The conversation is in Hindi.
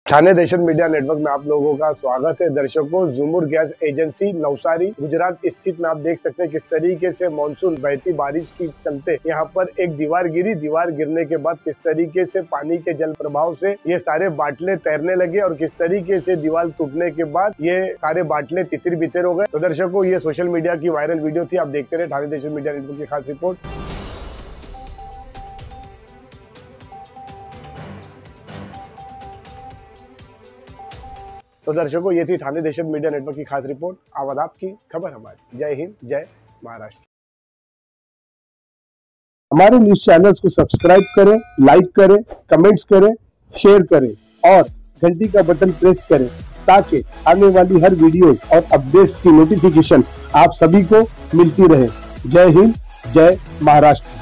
ठाणे देशन मीडिया नेटवर्क में आप लोगों का स्वागत है। दर्शकों, जुमुर गैस एजेंसी नवसारी गुजरात स्थित में आप देख सकते हैं किस तरीके से मानसून बहती बारिश के चलते यहाँ पर एक दीवार गिरी। दीवार गिरने के बाद किस तरीके से पानी के जल प्रभाव से ये सारे बाटले तैरने लगे और किस तरीके से दीवार टूटने के बाद ये सारे बाटले तितर बितर हो गए। तो दर्शकों, ये सोशल मीडिया की वायरल वीडियो थी। आप देखते रहे ठाणे देशन मीडिया नेटवर्क की खास रिपोर्ट। तो दर्शकों, ये थी ठाणे देशन मीडिया नेटवर्क की खास रिपोर्ट। आवाज आपकी, खबर हमारी। जय हिंद, जय महाराष्ट्र। हमारे न्यूज चैनल्स को सब्सक्राइब करें, लाइक करें, कमेंट्स करें, शेयर करें और घंटी का बटन प्रेस करें ताकि आने वाली हर वीडियो और अपडेट्स की नोटिफिकेशन आप सभी को मिलती रहे। जय हिंद, जय महाराष्ट्र।